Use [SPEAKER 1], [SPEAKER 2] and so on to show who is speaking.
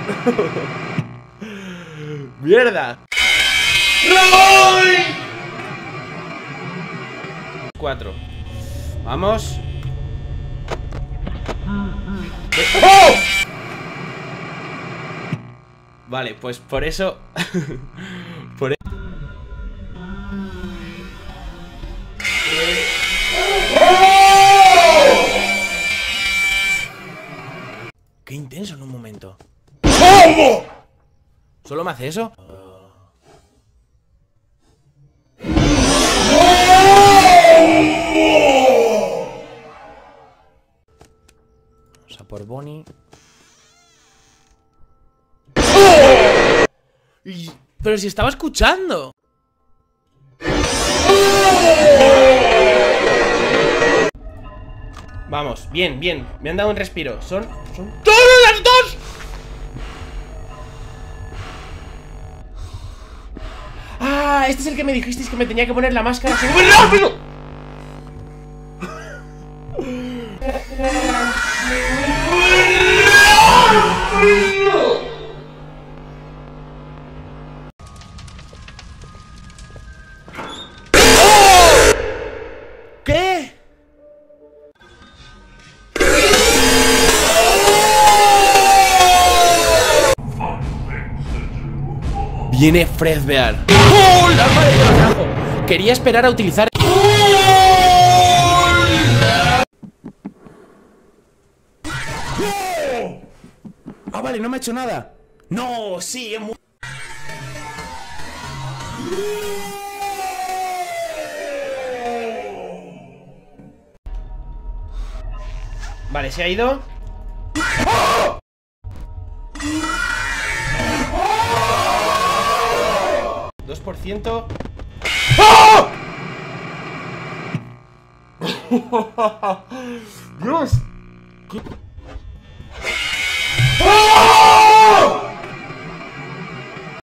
[SPEAKER 1] ¡Mierda! 4. Vamos. ¡Oh! Vale, pues por eso. Por eso. Qué intenso en un momento. ¿Cómo? ¿Solo me hace eso? Vamos a por Bonnie. Pero si estaba escuchando. Vamos, bien, bien. Me han dado un respiro. Son todas las dos. Ah, este es el que me dijisteis que me tenía que poner la máscara. ¡Muy rápido! ¿Qué? Viene Fredbear. ¡Oh, la madre que lo trajo! Quería esperar a utilizar. Ah, vale, no me ha hecho nada. No, sí, es muy... Vale, se ha ido. ¡Oh! 2%. ¡Oh! Dios. ¿Qué?